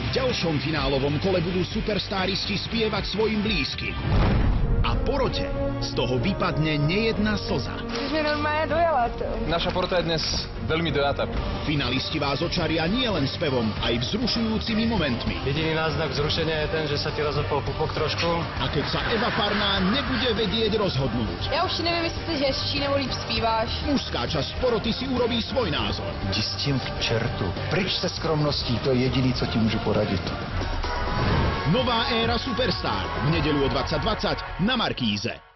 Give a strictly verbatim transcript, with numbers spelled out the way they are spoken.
V ďalšom finálovom kole budú superstáristi spievať svojim blízkym. A porote z toho vypadne nejedna slza. Ty sme normálne dojala to. Naša porota je dnes veľmi dojatá. Finalisti vás očaria nielen spevom, aj vzrušujúcimi momentmi. Jediný náznak vzrušenia je ten, že sa ti rozopol pupok trošku. A keď sa Eva Farná nebude vedieť rozhodnúť. Ja už si neviem, jestli jsi hezčí nebo líp zpíváš. Mužská časť poroty si urobí svoj názor. Jdi s tím k čertu. Pryč se skromností, to je jediný, co ti můžu poradit. Nová éra Superstar v nedeľu o dvadsať dvadsať na Markíze.